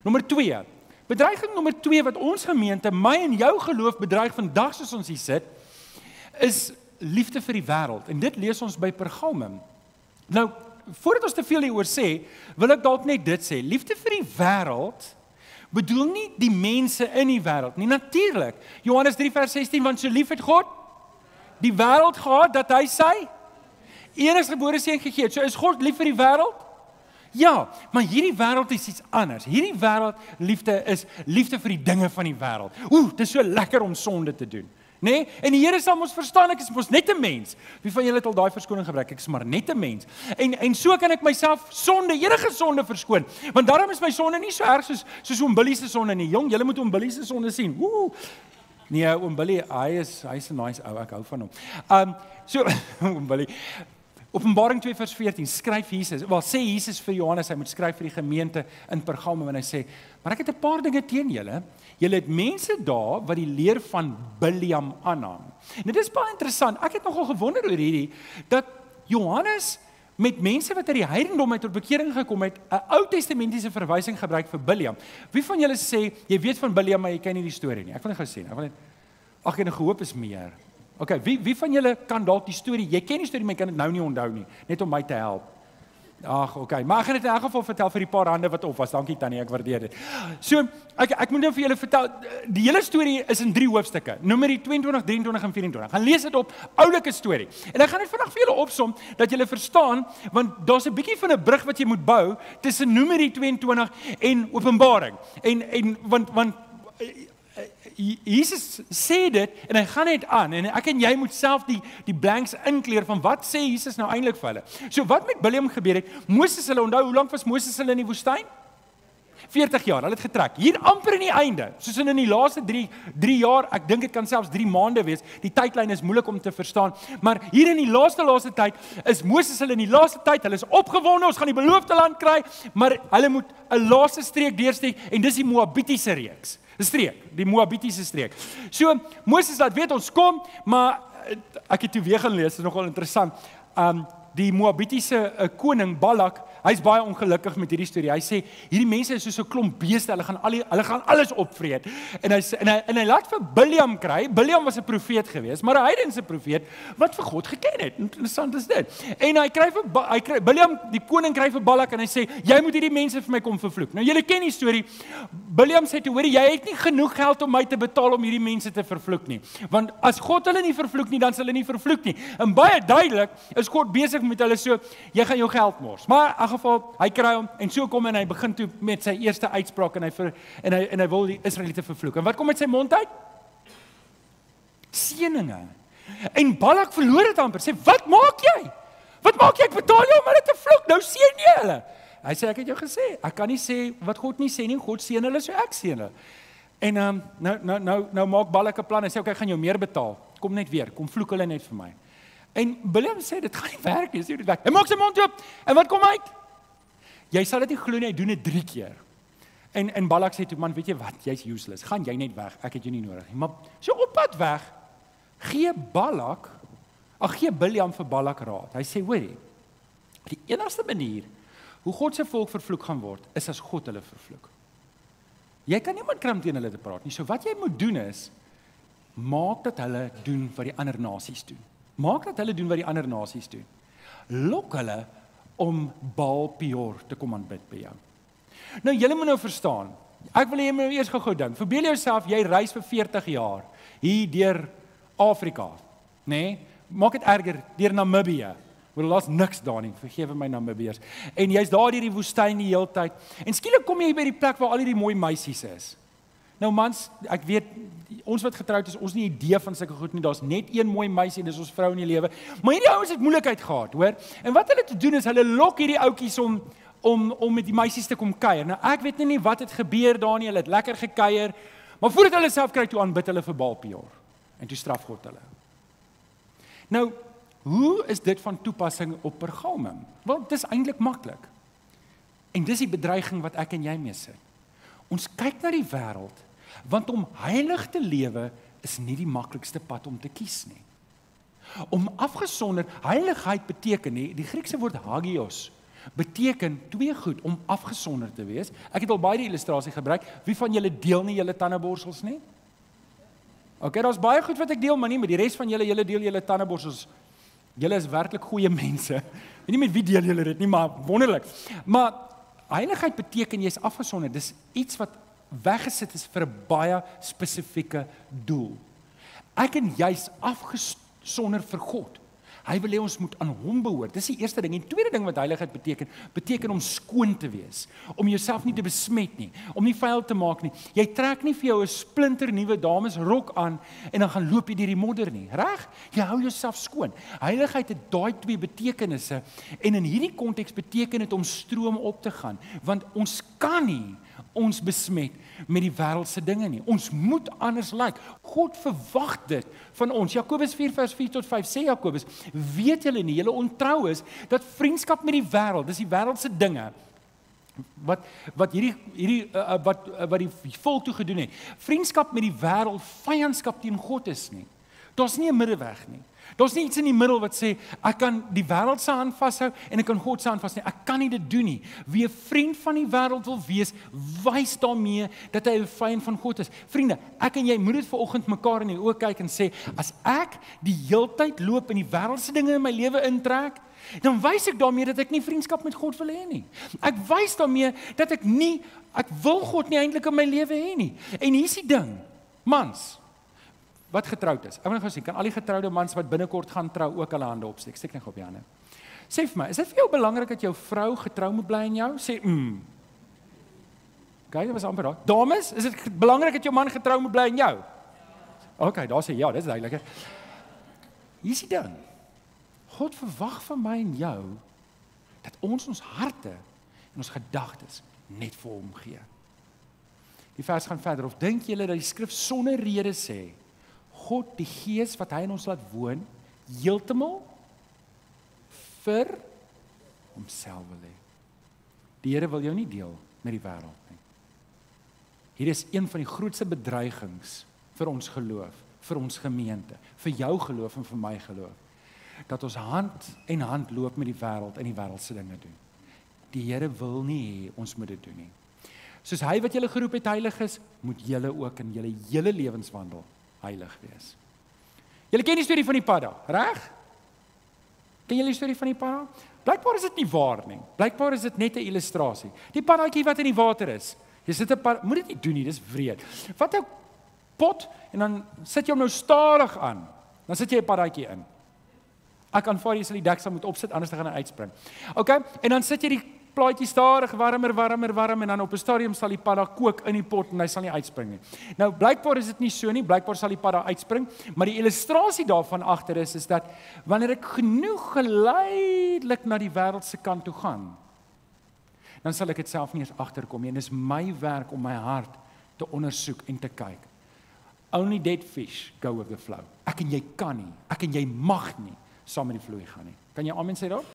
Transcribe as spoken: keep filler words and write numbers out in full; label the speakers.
Speaker 1: Nommer twee. Bedreiging nommer twee wat ons gemeente, my en jou geloof bedreig vandag soos ons hier sit, is liefde vir die wêreld. En dit lees ons by Pergamum. Nou, voordat ons te veel hieroor sê, wil ek dalk net dit sê. Liefde vir die wêreld bedoel nie die mense in die wêreld nie. Natuurlik. Johannes drie vers sestien, want so lief het God die wêreld gehad dat hy sy eniggebore seun gegee het. So is God lief vir die wêreld? Ja, maar hierdie wêreld is iets anders. Hierdie wêreld liefde is liefde vir die dinge van die wêreld. Oeh, dit is so lekker om sonde te doen. Nee? En die Here sal ons verstaan, ek is mos net 'n mens. Wie van julle het al daai verskoning gebruik? Ek is maar net 'n mens. En en so kan ek myself sonde, enige sonde verskoon. Want daarom is my sonde nie so erg soos soos oom Billy se sonde nie. Jong, julle moet oom Billy se sonde sien. Woe. Nee, oom Billy, hy is hy's 'n nice ou, ek hou van hom. Um so oom Billy Openbaring twee vers veertien, skryf Jesus, wel sê Jesus vir Johannes, hy moet skryf vir die gemeente in Pergamum, en hy sê, maar ek het 'n paar dinge teen julle, julle het mense daar, wat die leer van Biliam aanhang. Nou dit is baie interessant, ek het nogal gewonder oor hierdie, dat Johannes met mense wat uit die heidendom uit tot bekering gekom het, 'n Ou Testamentiese verwysing gebruik vir Biliam. Wie van julle sê, jy weet van Biliam, maar jy ken nie die storie nie, ek wil net gou sê, ek wil net, ag en gehoop is meer. Ok, wie, wie van julle kan dalk die storie, jy ken die storie, maar jy kan dit nou nie onthou nie, net om my te help. Ag, ok, maar ek gaan dit in elk geval vertel vir die paar hande wat op was, dankie Tannie, ek waardeer dit. So, ek, ek moet nou vir julle vertel, die hele storie is in drie hoofstukke, Numeri tweeëntwintig, drieëntwintig en vierentwintig, gaan lees dit op, oulike storie. En ek gaan dit vandag vir julle opsom, dat julle verstaan, want daar's 'n bietjie van 'n brug wat jy moet bou, tussen Numeri tweeëntwintig en Openbaring. En, en, want, want, Jesus sê dit, en hy gaan net aan, en ek en jy moet self die, die blanks inkleer, van wat sê Jesus nou eintlik vir hulle. So wat met Biliam gebeur het, Moses hulle, onthou, hoe lank was Moses hulle in die woestyn? veertig jaar, hulle het getrek, hier amper in die einde, soos in, in die laaste drie, drie jaar, ek dink dit kan selfs drie maande wees, die tydlyn is moeilik om te verstaan, maar hier in die laaste laaste tyd, is Moses hulle in die laaste tyd, hulle is opgewonde, ons gaan die beloofde land kry, maar hulle moet 'n laaste streek deursteek, en dis die Moabitiese reeks, streek, die Moabitiese streek. So, Moses laat weet, ons kom, maar, ek het toe weer gaan lees, dit is nogal interessant, um, die Moabitiese uh, koning, Balak, hy is baie ongelukkig met hierdie storie. Hy sê, hierdie mense is soos 'n klomp beeste, hulle gaan, al die, hulle gaan alles opvreet. En hy, en, hy, en hy laat vir Biliam kry, Biliam was 'n profeet geweest, maar 'n heidense profeet, wat vir God geken het. Interessant is dit. En hy kry vir, hy kry, Biliam, die koning kry vir Balak, en hy sê, jy moet hierdie mense vir my kom vervloek. Nou, julle ken die storie, Biliam sê toe, hoorie, jy het nie genoeg geld om my te betaal om hierdie mense te vervloek nie. Want as God hulle nie vervloek nie, dan sal hulle nie vervloek nie. En baie duidelik is God besig met hulle so, jy gaan jou geld mors. Maar in geval, hy kry hom, en so kom en hy begin toe met sy eerste uitspraak, en hy, ver, en hy, en hy wil die Israeliete vervloek. En wat kom met sy mond uit? Seëninge. En Balak verloor het amper, sê, wat maak jy? Wat maak jy? Ek betaal jou om hulle te vloek, nou seën jy hulle. Hy sê, ek het jou gesê, ek kan nie sê wat God nie sê nie, God seën hulle, so ek seën hulle. En um, nou, nou, nou, nou maak Balak 'n plan, en sê, ok, ek gaan jou meer betaal, kom net weer, kom vloek hulle net vir my. En Biliam sê, dit gaan nie werk nie, sê dit werk. Hy maak sy mond oop, en wat kom uit? Jy sal dit nie glo nie, hy doen dit drie keer. En, en Balak sê toe, man, weet jy wat, jy's useless, gaan jy net weg, ek het jou nie nodig nie. Maar so op pad weg, gee Balak, ag gee Biliam vir Balak raad. Hy sê, hoorie, die enigste manier, hoe God se volk vervloek gaan word, is as God hulle vervloek. Jy kan niemand kry om teen hulle te praat nie, so wat jy moet doen is, maak dat hulle doen wat die ander nasies doen. Maak dat hulle doen wat die ander nasies doen. Lok hulle om Baal Peor te kom aanbid by jou. Nou, julle moet nou verstaan, ek wil jy moet nou eers gou-gou dink, verbeel jouself, jy reis vir veertig jaar, hier deur Afrika, nee, maak dit erger, deur Namibië, want daar's niks daar nie, vergewe my Namibiërs, en jy's daar deur die woestyn die hele tyd, en skielik kom jy by die plek waar al hierdie mooi meisies is. Nou mans, ek weet, ons wat getroud is, ons nie idee van sulke goed nie, daar's net een mooi meisie, en dis ons vrou in die lewe, maar hierdie ouens het moeilikheid gehad, hoor, en wat hulle te doen is, hulle lok hierdie ouetjies om, om, om met die meisies te kom kuier. Nou ek weet nie wat het gebeur daar nie, hulle het lekker gekuier, maar voordat hulle self kry toe aanbid hulle vir Baal Peor, en toe straf God hulle. Nou, hoe is dit van toepassing op Pergamum? Wel, dit is eintlik maklik, en dis die bedreiging wat ek en jy mee sit. Ons kyk na die wêreld, want om heilig te lewe is nie die maklikste pad om te kies nie. Om afgesonder, heiligheid beteken nie, die Griekse woord hagios, beteken twee goed om afgesonder te wees. Ek het al baie die illustrasie gebruik. Wie van julle deel nie julle tandeborsels nie? Ok, daar's baie goed wat ek deel, maar nie met die res van julle, julle deel julle tandeborsels. Julle is werklik goeie mense. En nie met wie deel julle dit nie, maar wonderlik. Maar heiligheid beteken jy is afgesonder. Dis iets wat weggesit is vir 'n baie spesifieke doel. Ek en jy is afgesonder vir God. Hy wil hê ons moet aan hom behoort. Dis die eerste ding. En die tweede ding wat heiligheid beteken, beteken om skoon te wees, om jouself nie te besmet nie, om nie vuil te maak nie. Jy trek nie vir jou 'n splinter nuwe damesrok aan en dan gaan loop jy deur die modder nie. Reg? Jy hou jouself skoon. Heiligheid het daai twee betekenisse en in hierdie konteks beteken dit om stroom op te gaan, want ons kan nie ons besmet met die wêreldse dinge nie. Ons moet anders lyk. God verwag dit van ons. Jakobus vier vers vier tot vyf sê Jakobus, weet julle nie, julle ontrou is, dat vriendskap met die wêreld, dis die wêreldse dinge, wat wat hierdie hierdie uh, wat uh, wat die volk toe gedoen het. Vriendskap met die wêreld, vyandskap teen God is nie. Daar's nie 'n middeweg nie. Daar's nie iets in die middel wat sê, ek kan die wêreld se hand vashou en ek kan God se hand vashou. Ek kan nie dit doen nie. Wie 'n vriend van die wêreld wil wees, wys daarmee dat hy 'n vyand van God is. Vriende, ek en jy moet dit vanoggend mekaar in die oë kyk en sê, as ek die heeltyd loop en die wêreldse dinge in my lewe intrek, dan wys ek daarmee dat ek nie vriendskap met God wil hê nie. Ek wys daarmee dat ek nie, ek wil God nie eintlik in my lewe hê nie. En hier's die ding, mans, wat getroud is. Ek wil net gou sien, kan al die getroude mans wat binnekort gaan trou ook hulle hande opsteek? Steek net op die hande. Sê vir my, is dit vir jou belangrik dat jou vrou getrou moet bly in jou? Sê, mm. Okay, dit was amper daar. Dames, is dit belangrik dat jou man getrou moet bly in jou? Okay, daar sê ja, dit is duidelik. Hier is die ding. God verwag van my en jou dat ons ons harte en ons gedagtes net vir hom gee. Die vers gaan verder, of dink julle dat die skrif sonder rede sê, God, die Gees wat hy in ons laat woon, heeltemal vir homself wil hê. Die Here wil jou nie deel met die wêreld nie. Hier is een van die grootste bedreigings vir ons geloof, vir ons gemeente, vir jou geloof en vir my geloof, dat ons hand en hand loop met die wêreld en die wêreldse dinge doen. Die Here wil nie hê ons moet dit doen nie. Soos hy wat julle geroep het heilig is, moet julle ook in julle hele lewenswandel heilig wees. Julle ken die storie van die padda, reg? Ken julle die storie van die padda? Blykbaar is dit nie waar nie. Blykbaar is dit net 'n illustrasie. Die paddaatjie wat in die water is. Jy sit 'n pad, moet dit nie doen nie, dis wreed. Vat 'n pot en dan sit jy hom nou stadig aan. Dan sit jy 'n paddaatjie in. Ek aanvaar jy sal die deksel moet opsit, anders dan gaan hy uitspring. OK, en dan sit jy die plaatjie stadig, warmer, warmer, warm, en dan op 'n stadium sal die padda kook in die pot en hy sal nie uitspring nie. Nou, blykbaar is dit nie so nie, blykbaar sal die padda uitspring, maar die illustrasie daarvan agter is, is dat, wanneer ek genoeg geleidelik na die wêreldse kant toe gaan, dan sal ek dit self nie eens agterkom nie, en dis my werk om my hart te ondersoek en te kyk. Only dead fish go with the flow. Ek en jy kan nie, ek en jy mag nie, saam met die vloei gaan nie. Kan jy amen sê daarop?